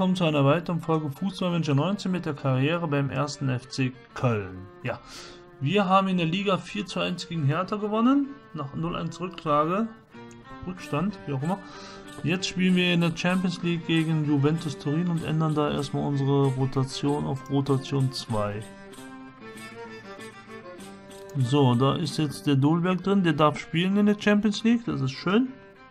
willkommen zu einer weiteren Folge Fußballmanager 19 mit der Karriere beim 1. FC Köln. Ja, wir haben in der Liga 4:1 gegen Hertha gewonnen, nach 0:1 Rückstand, wie auch immer. Jetzt spielen wir in der Champions League gegen Juventus Turin und ändern da erstmal unsere Rotation auf Rotation 2. So, da ist jetzt der Dolberg drin, der darf spielen in der Champions League, das ist schön.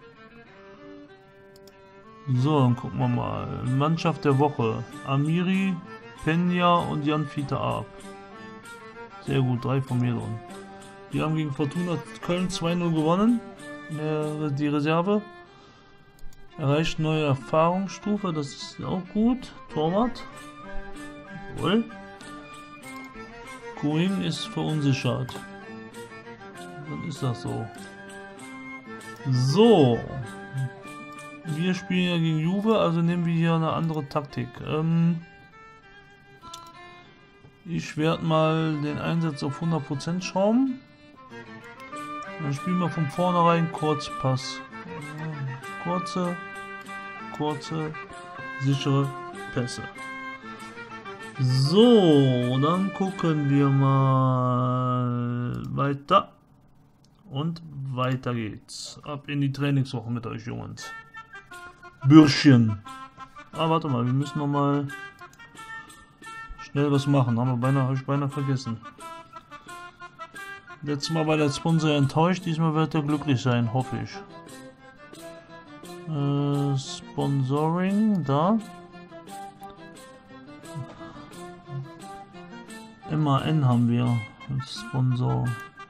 So, dann gucken wir mal. Mannschaft der Woche. Amiri, Peña und Jan Fiete Arp. Sehr gut, 3 von mir drin. Wir haben gegen Fortuna Köln 2:0 gewonnen. Die Reserve. Erreicht neue Erfahrungsstufe, das ist auch gut. Torwart. Jawohl. Going ist verunsichert. Dann ist das so. So. Wir spielen ja gegen Juve, also nehmen wir hier eine andere Taktik. Ich werde mal den Einsatz auf 100% schrauben. Dann spielen wir von vornherein Kurzpass. Kurze, sichere Pässe. So, dann gucken wir mal weiter. Und weiter geht's. Ab in die Trainingswoche mit euch Jungs. Bürschchen. Ah, warte mal, wir müssen noch mal schnell was machen. Habe ich beinahe vergessen. Letztes Mal war der Sponsor enttäuscht, diesmal wird er glücklich sein, hoffe ich. Sponsoring, da. MAN haben wir als Sponsor.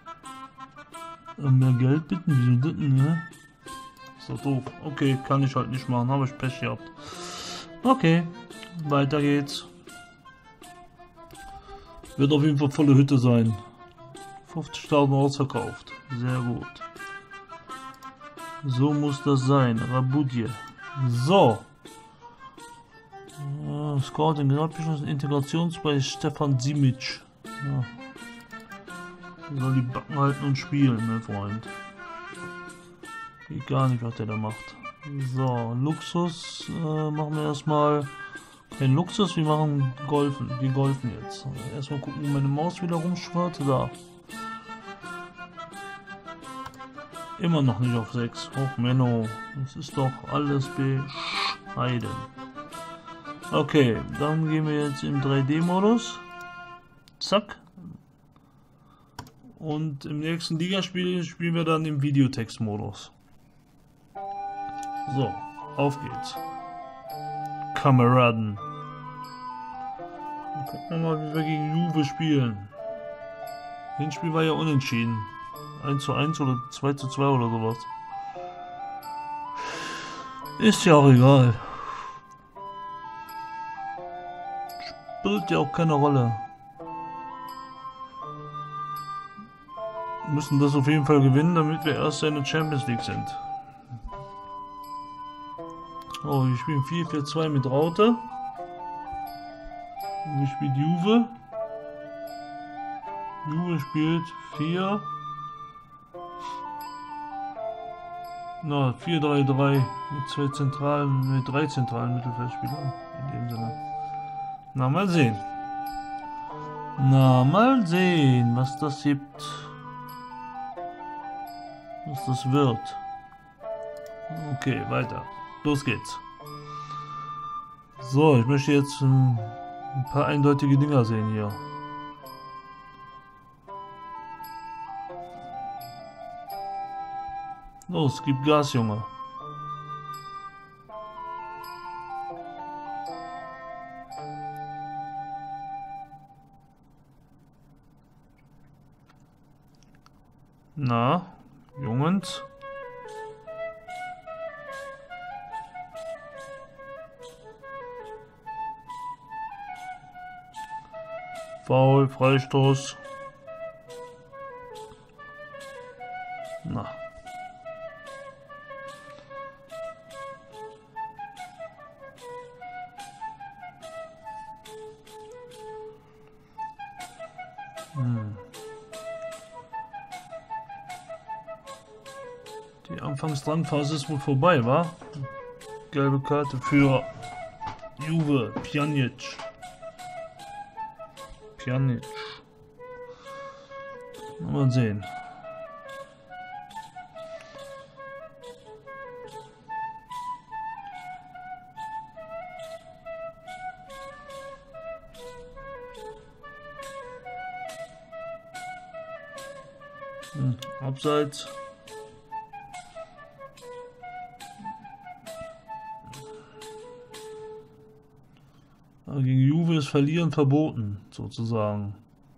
Mehr Geld bitten, wieso das denn, ne? Ist doch doof. Okay, kann ich halt nicht machen, habe ich Pech gehabt. Okay, weiter geht's. Wird auf jeden Fall volle Hütte sein. 50.000 ausverkauft. Sehr gut. So muss das sein. Rabudje. So. Scouting, Integrations bei Stefan Simic. Ja. Soll die Backen halten und spielen, mein Freund. Geht gar nicht, was der da macht. So, Luxus machen wir erstmal. Kein Luxus, wir machen Golfen. Wir golfen jetzt. Erstmal gucken, wo meine Maus wieder rumschwirrt. Da. Immer noch nicht auf 6. Och, Menno. Das ist doch alles bescheiden. Okay, dann gehen wir jetzt im 3D-Modus. Zack. Und im nächsten Ligaspiel spielen wir dann im Videotext-Modus. So, auf geht's. Kameraden. Dann gucken wir mal, wie wir gegen Juve spielen. Das Spiel war ja unentschieden. 1:1 oder 2:2 oder sowas. Ist ja auch egal. Spielt ja auch keine Rolle. Wir müssen das auf jeden Fall gewinnen, damit wir erst in der Champions League sind. Oh, wir spielen 4-4-2 mit Raute. Wir spielen Juve. Juve spielt 4. 4-3-3 mit 3 zentralen Mittelfeldspielern in dem Sinne. Na, mal sehen. Mal sehen, was das gibt. Was das wird. Okay, weiter. Los geht's. So, ich möchte jetzt ein paar eindeutige Dinger sehen hier. Los, gib Gas, Junge. Na, Jungs. Foul, Freistoß. Na. Die Anfangsdrangphase ist wohl vorbei, wa? Gelbe Karte für Juve, Pjanic. Pjanic. Mal sehen. Abseits. Aber gegen Juve ist Verlieren verboten, sozusagen.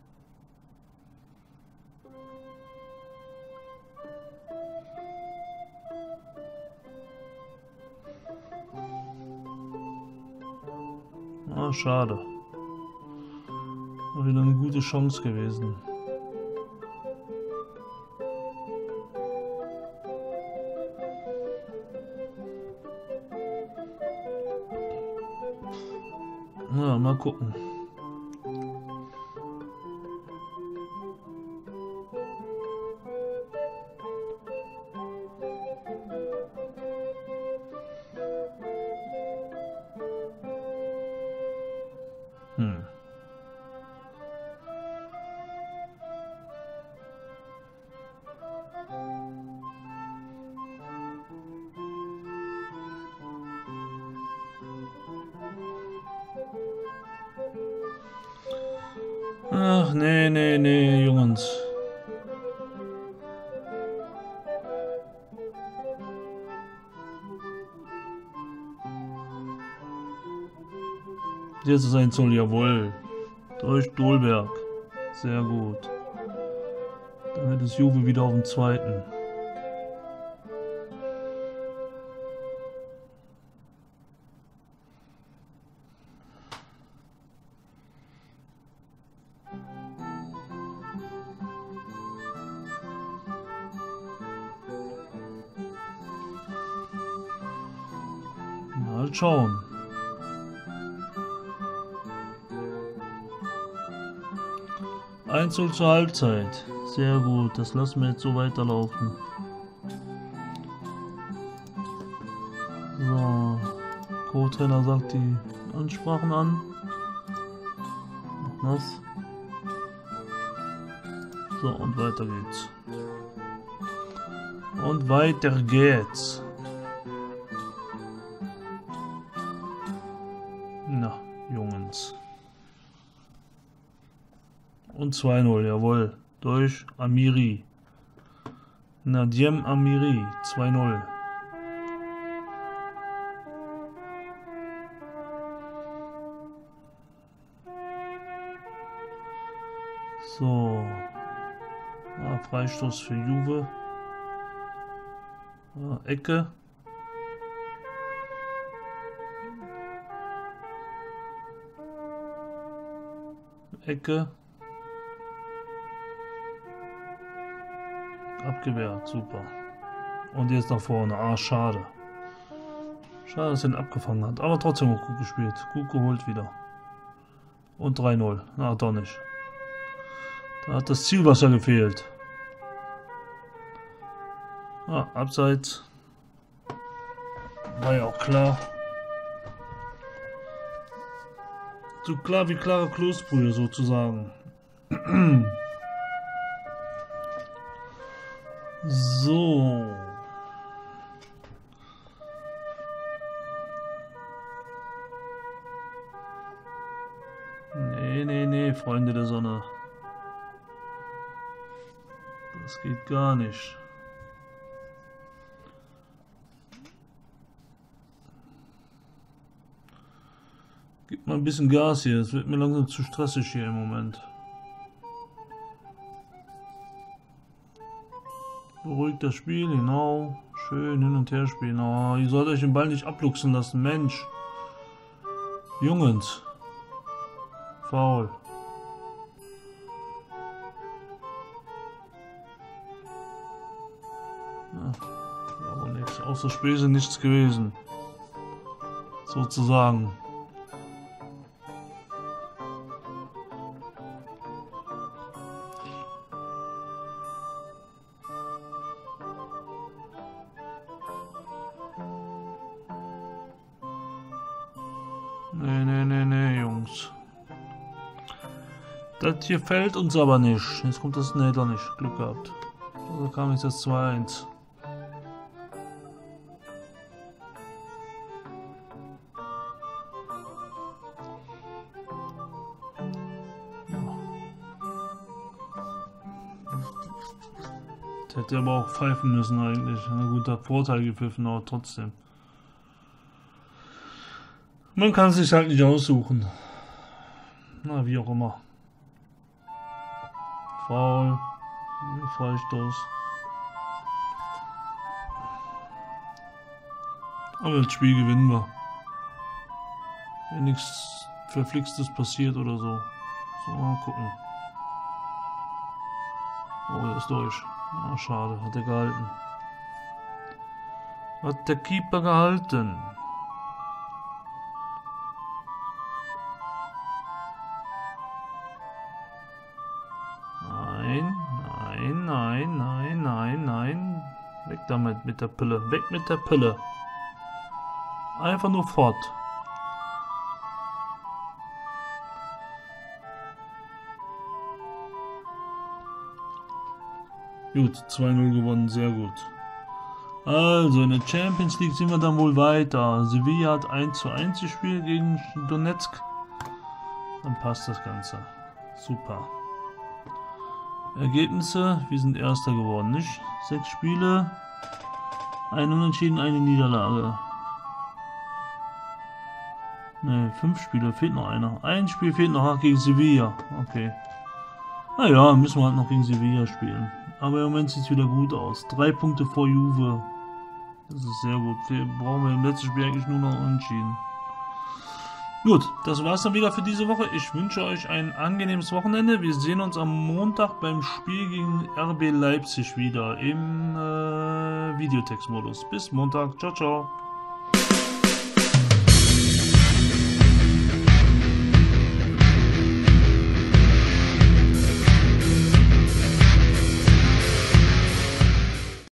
Ah, schade. War wieder eine gute Chance gewesen. Ja, mal gucken. Ach, nee, Jungs. Jetzt ist ein Zoll, jawohl. Durch Dolberg. Sehr gut. Damit ist Juve wieder auf dem zweiten. Mal schauen. Einzel zur Halbzeit. Sehr gut, das lassen wir jetzt so weiterlaufen. So, Co-Trainer sagt die Ansprachen an. Noch nass. So, und weiter geht's. Und weiter geht's. Na, Jungs. Und 2-0, jawohl. Durch Amiri. Nadiem Amiri, 2-0. So. Ah, Freistoß für Juve. Ah, Ecke. Ecke. Abgewehrt, super. Und jetzt nach vorne. Ah, schade. Schade, dass er ihn abgefangen hat. Aber trotzdem auch gut gespielt. Gut geholt wieder. Und 3-0. Na, doch nicht. Da hat das Zielwasser gefehlt. Ah, abseits. War ja auch klar. So klar wie klare Kloßbrühe sozusagen. So. Nee, Freunde der Sonne. Das geht gar nicht. Gib mal ein bisschen Gas hier. Es wird mir langsam zu stressig hier im Moment. Beruhigt das Spiel, genau. Schön hin und her spielen. Oh, ihr sollt euch den Ball nicht abluchsen lassen, Mensch. Jungs. Foul. Ja, aber nichts. Außer Späße nichts gewesen. Sozusagen. Nee, Jungs. Das hier fällt uns aber nicht. Jetzt kommt das Nether nicht. Glück gehabt. Also kam jetzt das 2-1. Hätte aber auch pfeifen müssen eigentlich. Na gut, der Vorteil gepfiffen, aber trotzdem. Man kann es sich halt nicht aussuchen. Na, wie auch immer. Foul. Freistoß. Aber das Spiel gewinnen wir. Wenn nichts Verflixtes passiert oder so. So, mal gucken. Oh, er ist durch. Oh, schade, hat er gehalten. Hat der Keeper gehalten. Nein. Weg damit mit der Pille. Weg mit der Pille. Einfach nur fort. Gut, 2-0 gewonnen, sehr gut. Also, in der Champions League sind wir dann wohl weiter. Sevilla hat 1:1 gespielt gegen Donetsk. Dann passt das Ganze. Super. Ergebnisse, wir sind Erster geworden, nicht? 6 Spiele, ein Unentschieden, eine Niederlage. Ne, 5 Spiele, fehlt noch einer. Ein Spiel fehlt noch gegen Sevilla. Okay. Naja, müssen wir halt noch gegen Sevilla spielen. Aber im Moment sieht es wieder gut aus. 3 Punkte vor Juve. Das ist sehr gut. Wir brauchen im letzten Spiel eigentlich nur noch Unentschieden. Gut, das war's dann wieder für diese Woche. Ich wünsche euch ein angenehmes Wochenende. Wir sehen uns am Montag beim Spiel gegen RB Leipzig wieder im Videotextmodus. Bis Montag. Ciao, ciao.